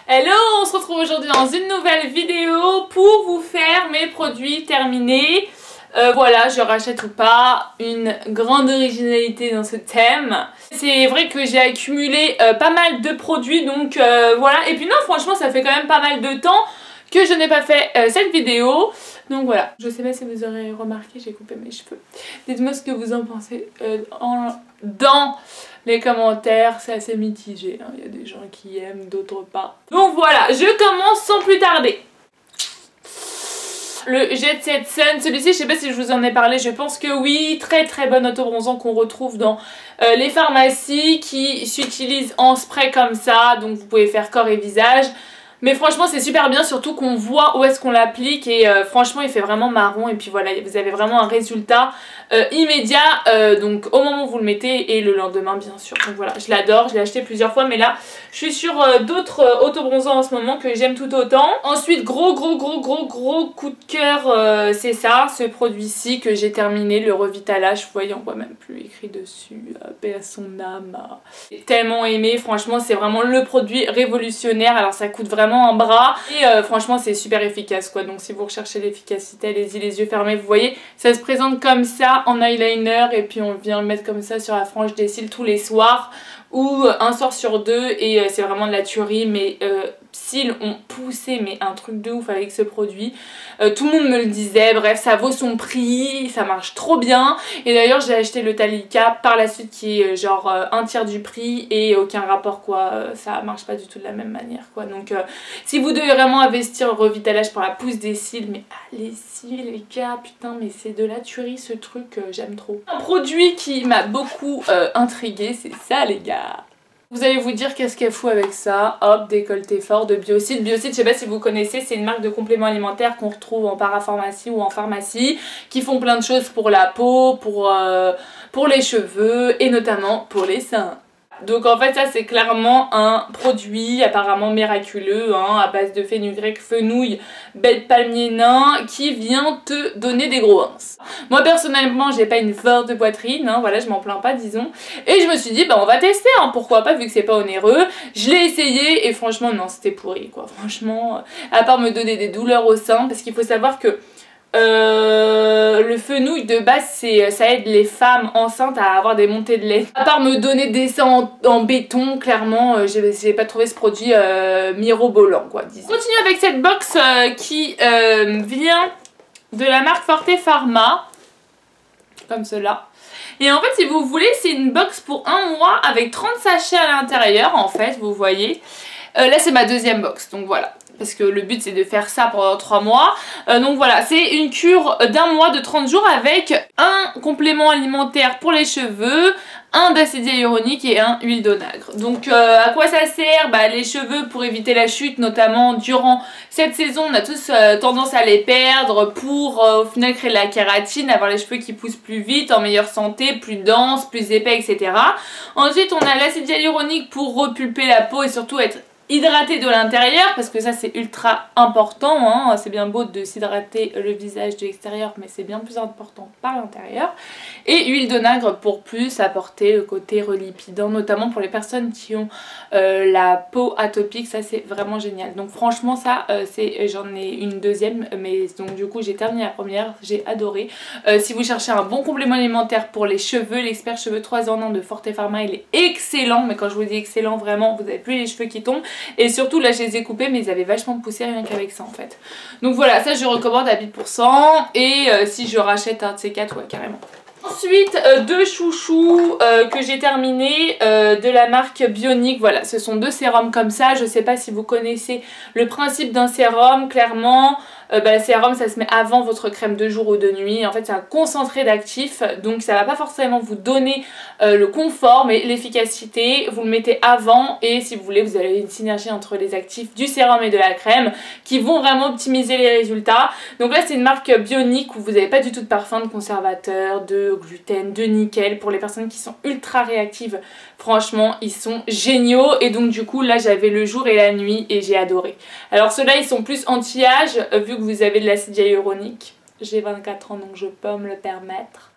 Hello, on se retrouve aujourd'hui dans une nouvelle vidéo pour vous faire mes produits terminés. Voilà, je rachète ou pas, une grande originalité dans ce thème. C'est vrai que j'ai accumulé pas mal de produits, donc voilà. Et puis non, franchement, ça fait quand même pas mal de temps que je n'ai pas fait cette vidéo. Donc voilà, je sais pas si vous aurez remarqué, j'ai coupé mes cheveux. Dites-moi ce que vous en pensez dans les commentaires, c'est assez mitigé, hein. Il y a des gens qui aiment, d'autres pas. Donc voilà, je commence sans plus tarder. Le Jet Set Sun, celui-ci, je sais pas si je vous en ai parlé, je pense que oui, très très bon autobronzant qu'on retrouve dans les pharmacies, qui s'utilise en spray comme ça, donc vous pouvez faire corps et visage. Mais franchement c'est super bien, surtout qu'on voit où est-ce qu'on l'applique et franchement il fait vraiment marron et puis voilà, vous avez vraiment un résultat immédiat donc au moment où vous le mettez et le lendemain bien sûr. Donc voilà, je l'adore, je l'ai acheté plusieurs fois mais là je suis sur d'autres autobronzants en ce moment que j'aime tout autant. Ensuite gros coup de cœur, c'est ça, ce produit-ci que j'ai terminé, le Revitalage, vous voyez on voit même plus écrit dessus, paix à son âme. J'ai tellement aimé, franchement c'est vraiment le produit révolutionnaire, alors ça coûte vraiment un bras et franchement c'est super efficace quoi, donc si vous recherchez l'efficacité allez-y les yeux fermés. Vous voyez ça se présente comme ça en eyeliner et puis on vient le mettre comme ça sur la frange des cils tous les soirs ou un soir sur deux et c'est vraiment de la tuerie. Mes cils ont poussé mais un truc de ouf avec ce produit, tout le monde me le disait, bref ça vaut son prix, ça marche trop bien et d'ailleurs j'ai acheté le Talika par la suite qui est genre un tiers du prix et aucun rapport quoi, ça marche pas du tout de la même manière quoi. Donc si vous devez vraiment investir au Revitalage pour la pousse des cils, mais allez-y les gars, putain mais c'est de la tuerie ce truc, j'aime trop. Un produit qui m'a beaucoup intriguée, c'est ça les gars. Vous allez vous dire qu'est-ce qu'elle fout avec ça. Hop, décolleté fort de Biocide. Biocide, je sais pas si vous connaissez, c'est une marque de compléments alimentaires qu'on retrouve en parapharmacie ou en pharmacie, qui font plein de choses pour la peau, pour les cheveux et notamment pour les seins. Donc en fait ça c'est clairement un produit apparemment miraculeux hein, à base de fenugrec, fenouil, baie de palmier nain qui vient te donner des gros uns. Moi personnellement j'ai pas une forte poitrine, hein, voilà je m'en plains pas disons. Et je me suis dit bah on va tester, hein, pourquoi pas vu que c'est pas onéreux. Je l'ai essayé et franchement non c'était pourri quoi. Franchement à part me donner des douleurs au sein, parce qu'il faut savoir que le fenouil de base ça aide les femmes enceintes à avoir des montées de lait. À part me donner des seins en béton, clairement j'ai pas trouvé ce produit mirobolant quoi disons. On continue avec cette box qui vient de la marque Forte Pharma, comme cela. Et en fait si vous voulez c'est une box pour un mois avec 30 sachets à l'intérieur en fait, vous voyez. Là c'est ma deuxième box donc voilà. Parce que le but c'est de faire ça pendant 3 mois. Donc voilà, c'est une cure d'un mois de 30 jours avec un complément alimentaire pour les cheveux, un d'acide hyaluronique et un huile d'onagre. Donc à quoi ça sert? Bah les cheveux pour éviter la chute, notamment durant cette saison on a tous tendance à les perdre pour au final créer de la kératine, avoir les cheveux qui poussent plus vite, en meilleure santé, plus denses, plus épais etc. Ensuite on a l'acide hyaluronique pour repulper la peau et surtout être hydraté de l'intérieur, parce que ça c'est ultra important, hein. C'est bien beau de s'hydrater le visage de l'extérieur mais c'est bien plus important par l'intérieur. Et huile d'onagre pour plus apporter le côté relipidant, notamment pour les personnes qui ont la peau atopique, ça c'est vraiment génial. Donc franchement ça j'en ai une deuxième mais donc du coup j'ai terminé la première, j'ai adoré. Si vous cherchez un bon complément alimentaire pour les cheveux, l'expert cheveux 3 en 1 de Forte Pharma il est excellent, mais quand je vous dis excellent vraiment vous n'avez plus les cheveux qui tombent. Et surtout là je les ai coupés mais ils avaient vachement poussé rien qu'avec ça en fait. Donc voilà, ça je recommande à 1000% et si je rachète un de ces 4, ouais carrément. Ensuite deux chouchous que j'ai terminé de la marque Bionic. Voilà, ce sont deux sérums comme ça. Je sais pas si vous connaissez le principe d'un sérum. Clairement le sérum ça se met avant votre crème de jour ou de nuit. En fait c'est un concentré d'actifs, donc ça va pas forcément vous donner le confort mais l'efficacité. Vous le mettez avant et si vous voulez vous avez une synergie entre les actifs du sérum et de la crème qui vont vraiment optimiser les résultats. Donc là c'est une marque Bionic où vous n'avez pas du tout de parfum, de conservateur, de gluten, de nickel. Pour les personnes qui sont ultra réactives, franchement ils sont géniaux. Et donc du coup là j'avais le jour et la nuit et j'ai adoré. Alors ceux-là ils sont plus anti-âge vu que vous avez de l'acide hyaluronique. J'ai 24 ans donc je peux me le permettre.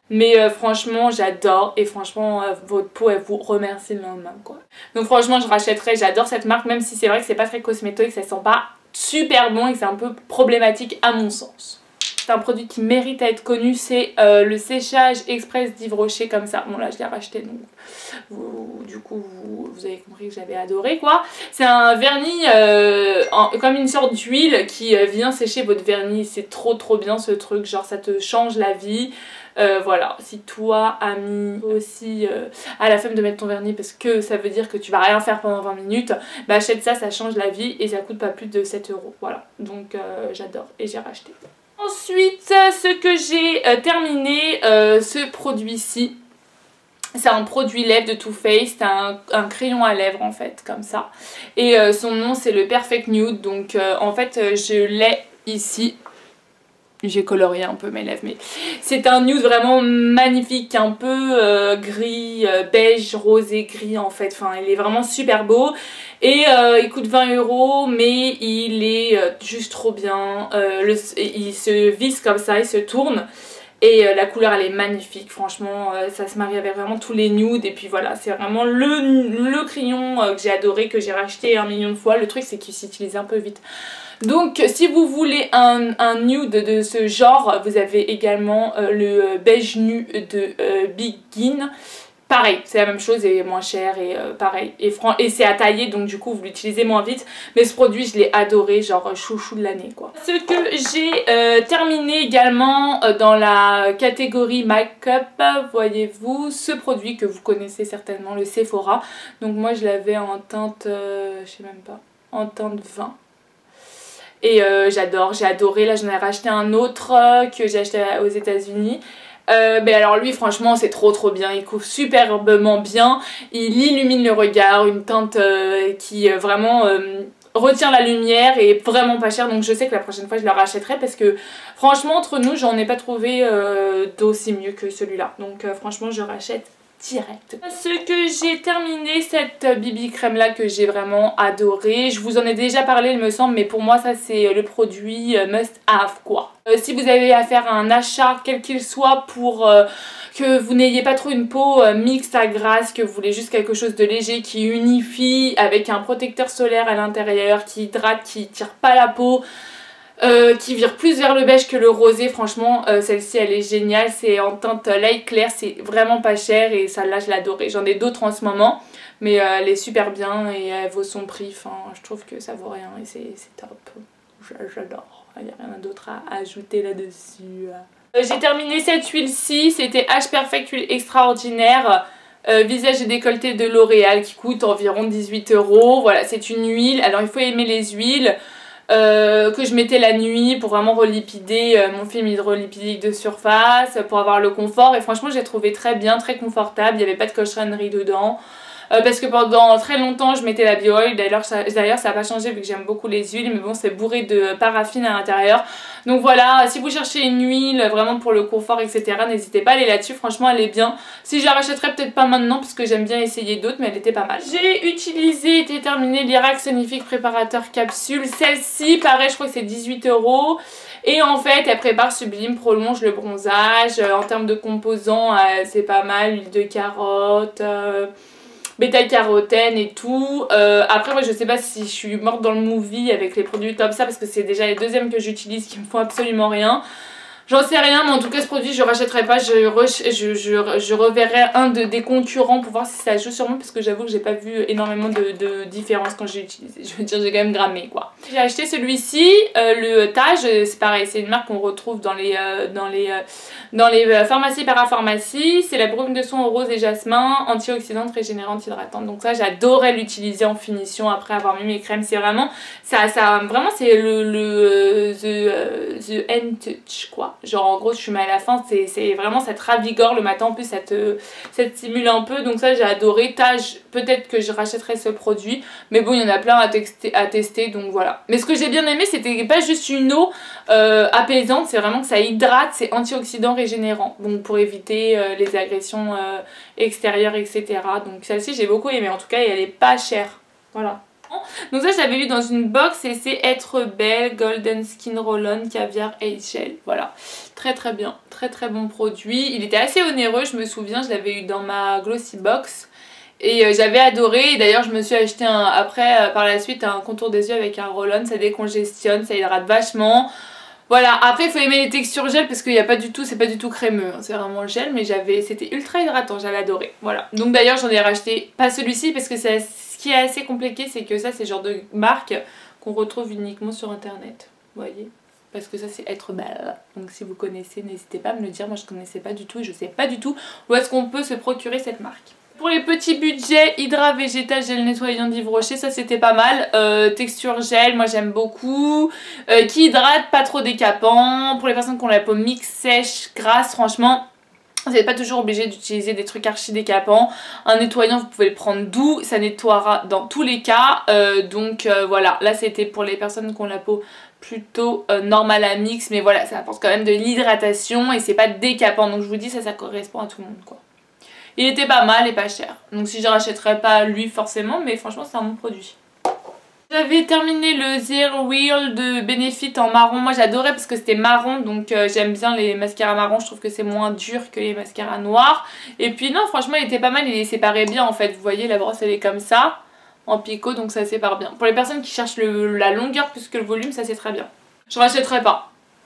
Mais franchement j'adore et franchement votre peau elle vous remercie le lendemain quoi. Donc franchement je rachèterai, j'adore cette marque même si c'est vrai que c'est pas très cosméto et que ça sent pas super bon et que c'est un peu problématique à mon sens. C'est un produit qui mérite à être connu, c'est le séchage express d'Yves Rocher comme ça. Bon là je l'ai racheté donc du coup vous avez compris que j'avais adoré quoi. C'est un vernis comme une sorte d'huile qui vient sécher votre vernis. C'est trop bien ce truc, genre ça te change la vie. Voilà, si toi ami aussi à la flemme de mettre ton vernis parce que ça veut dire que tu vas rien faire pendant 20 minutes, bah achète ça, ça change la vie et ça coûte pas plus de 7 €. Voilà, donc j'adore et j'ai racheté. Ensuite, ce que j'ai terminé, ce produit-ci. C'est un produit lèvres de Too Faced, c'est un crayon à lèvres en fait, comme ça. Et son nom c'est le Perfect Nude, donc en fait je l'ai ici. J'ai colorié un peu mes lèvres, mais c'est un nude vraiment magnifique, un peu gris, beige, rosé, gris en fait. Enfin, il est vraiment super beau et il coûte 20 €, mais il est juste trop bien. Il se visse comme ça, il se tourne. Et la couleur elle est magnifique, franchement ça se marie avec vraiment tous les nudes. Et puis voilà, c'est vraiment le crayon que j'ai adoré, que j'ai racheté 1 million de fois. Le truc c'est qu'il s'utilise un peu vite. Donc si vous voulez un nude de ce genre, vous avez également le beige nu de Begin. Pareil, c'est la même chose et moins cher et pareil. Et c'est à tailler donc du coup vous l'utilisez moins vite. Mais ce produit je l'ai adoré, genre chouchou de l'année quoi. Ce que j'ai terminé également dans la catégorie make-up, voyez-vous, ce produit que vous connaissez certainement, le Sephora. Donc moi je l'avais en teinte, je sais même pas, en teinte 20. Et j'adore, j'ai adoré. Là j'en ai racheté un autre que j'ai acheté aux États-Unis. Mais alors lui franchement c'est trop bien, il couvre superbement bien, il illumine le regard, une teinte qui vraiment retient la lumière et vraiment pas cher. Donc je sais que la prochaine fois je le rachèterai parce que franchement entre nous j'en ai pas trouvé d'aussi mieux que celui-là. Donc franchement je rachète direct. Ce que j'ai terminé, cette BB crème là que j'ai vraiment adoré. Je vous en ai déjà parlé il me semble, mais pour moi ça c'est le produit must have quoi. Si vous avez à faire un achat quel qu'il soit pour que vous n'ayez pas trop une peau mixte à grasse, que vous voulez juste quelque chose de léger qui unifie avec un protecteur solaire à l'intérieur, qui hydrate, qui tire pas la peau, qui vire plus vers le beige que le rosé, franchement celle-ci elle est géniale, c'est en teinte light clair, c'est vraiment pas cher et celle-là je l'adorais. J'en ai d'autres en ce moment mais elle est super bien et elle vaut son prix, enfin je trouve que ça vaut rien et c'est top, j'adore, il n'y a rien d'autre à ajouter là-dessus. J'ai terminé cette huile-ci, c'était H Perfect Huile Extraordinaire. Visage et décolleté de L'Oréal qui coûte environ 18 €. Voilà, c'est une huile, alors il faut aimer les huiles. Que je mettais la nuit pour vraiment relipider mon film hydrolipidique de surface, pour avoir le confort. Et franchement j'ai trouvé très bien, très confortable, il n'y avait pas de cochonnerie dedans. Parce que pendant très longtemps je mettais la bio-oil, d'ailleurs ça n'a pas changé vu que j'aime beaucoup les huiles, mais bon c'est bourré de paraffine à l'intérieur. Donc voilà, si vous cherchez une huile vraiment pour le confort etc, n'hésitez pas à aller là-dessus, franchement elle est bien. Si je la rachèterais peut-être pas maintenant parce que j'aime bien essayer d'autres, mais elle était pas mal. J'ai utilisé et terminé l'Irax Sonifique Préparateur Capsule, celle-ci pareil je crois que c'est 18 €. Et en fait elle prépare, sublime, prolonge le bronzage, en termes de composants c'est pas mal, huile de carotte, bêta-carotène et tout. Après moi je sais pas si je suis morte dans le movie avec les produits comme ça parce que c'est déjà les deuxièmes que j'utilise qui me font absolument rien. J'en sais rien, mais en tout cas ce produit je rachèterai pas, je reverrai un des concurrents pour voir si ça joue sur moi parce que j'avoue que j'ai pas vu énormément de différence quand j'ai utilisé. Je veux dire j'ai quand même grammé quoi. J'ai acheté celui-ci, le Tage, c'est pareil, c'est une marque qu'on retrouve dans les pharmacies, parapharmacies. C'est la brume de son au rose et jasmin, antioxydante, régénérante, hydratante. Donc ça j'adorais l'utiliser en finition après avoir mis mes crèmes. C'est vraiment, vraiment c'est the end touch quoi. Genre en gros je mets à la fin, c'est vraiment ça te ravigore le matin, en plus ça te stimule un peu, donc ça j'ai adoré. Tage, peut-être que je rachèterai ce produit, mais bon il y en a plein à tester donc voilà. Mais ce que j'ai bien aimé c'était pas juste une eau apaisante, c'est vraiment que ça hydrate, c'est antioxydant régénérant, donc pour éviter les agressions extérieures etc. Donc celle-ci j'ai beaucoup aimé en tout cas et elle est pas chère, voilà. Donc ça je l'avais lu dans une box et c'est Être Belle Golden Skin Roll-On Caviar Gel. Voilà, très très bien, très très bon produit. Il était assez onéreux, je me souviens, je l'avais eu dans ma Glossy Box. Et j'avais adoré, et d'ailleurs je me suis acheté après par la suite un contour des yeux avec un roll-on, ça décongestionne, ça hydrate vachement. Voilà, après il faut aimer les textures gel parce qu'il n'y a pas du tout, c'est pas du tout crémeux, hein. C'est vraiment gel, mais c'était ultra hydratant, j'avais adoré. Voilà, donc d'ailleurs j'en ai racheté, pas celui-ci parce que ce qui est assez compliqué c'est que ça c'est le genre de marque qu'on retrouve uniquement sur internet, vous voyez, parce que ça c'est Être Belle. Donc si vous connaissez, n'hésitez pas à me le dire, moi je connaissais pas du tout et je sais pas du tout où est-ce qu'on peut se procurer cette marque. Pour les petits budgets, Hydra Végétal Gel Nettoyant d'Yves Rocher, ça c'était pas mal. Texture gel, moi j'aime beaucoup. Qui hydrate, pas trop décapant. Pour les personnes qui ont la peau mixte, sèche, grasse, franchement, vous n'êtes pas toujours obligé d'utiliser des trucs archi décapants. Un nettoyant, vous pouvez le prendre doux, ça nettoiera dans tous les cas. Voilà, là c'était pour les personnes qui ont la peau plutôt normale à mix, mais voilà, ça apporte quand même de l'hydratation et c'est pas décapant. Donc je vous dis, ça correspond à tout le monde, quoi. Il était pas mal et pas cher. Donc si je rachèterais pas lui forcément, mais franchement c'est un bon produit. J'avais terminé le Zero Wheel de Benefit en marron. Moi j'adorais parce que c'était marron, donc j'aime bien les mascaras marrons. Je trouve que c'est moins dur que les mascaras noirs. Et puis non, franchement il était pas mal, il les séparait bien en fait. Vous voyez, la brosse elle est comme ça, en picot, donc ça sépare bien. Pour les personnes qui cherchent la longueur plus que le volume, ça c'est très bien. Je rachèterais pas.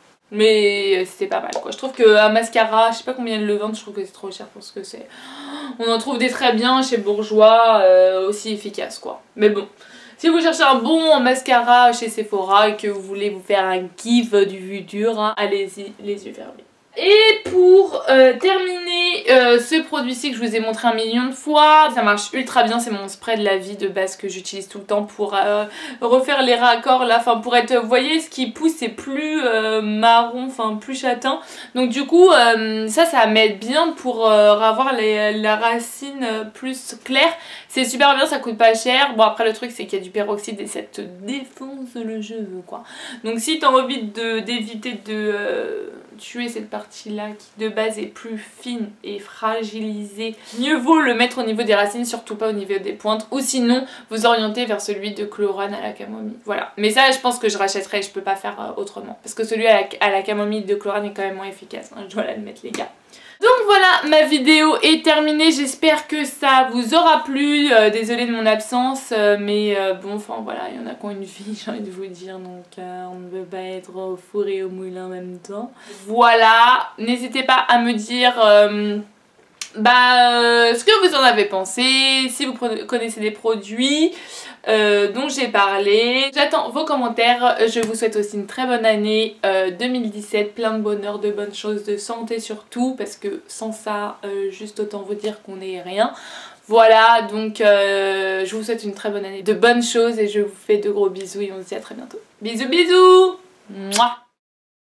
Mais c'était pas mal quoi. Je trouve qu'un mascara, je sais pas combien le vendent, je trouve que c'est trop cher pour ce que c'est. On en trouve des très bien chez Bourjois, aussi efficaces quoi. Mais bon, si vous cherchez un bon mascara chez Sephora et que vous voulez vous faire un kiff du vue dur, hein, allez-y les yeux fermés. Et pour terminer ce produit-ci que je vous ai montré 1 million de fois, ça marche ultra bien, c'est mon spray de la vie de base que j'utilise tout le temps pour refaire les raccords là, enfin pour être, vous voyez ce qui pousse c'est plus marron, enfin plus châtain, donc du coup ça m'aide bien pour avoir la racine plus claire, c'est super bien, ça coûte pas cher. Bon après le truc c'est qu'il y a du peroxyde et ça te défonce le cheveu quoi, donc si t'as envie d'éviter de tuer cette partie là qui de base est plus fine et fragilisée, mieux vaut le mettre au niveau des racines, surtout pas au niveau des pointes, ou sinon vous orienter vers celui de Chlorane à la camomille. Voilà, mais ça je pense que je rachèterai, je peux pas faire autrement parce que celui à la camomille de Chlorane est quand même moins efficace, hein, je dois l'admettre les gars. Donc voilà, ma vidéo est terminée, j'espère que ça vous aura plu, désolée de mon absence, mais bon, enfin voilà, il y en a qui ont une vie, j'ai envie de vous dire, donc on ne veut pas être au four et au moulin en même temps. Voilà, n'hésitez pas à me dire ce que vous en avez pensé, si vous connaissez des produits dont j'ai parlé. J'attends vos commentaires, je vous souhaite aussi une très bonne année 2017, plein de bonheur, de bonnes choses, de santé surtout, parce que sans ça, juste autant vous dire qu'on n'est rien. Voilà, donc je vous souhaite une très bonne année, de bonnes choses et je vous fais de gros bisous et on se dit à très bientôt. Bisous bisous. Mouah.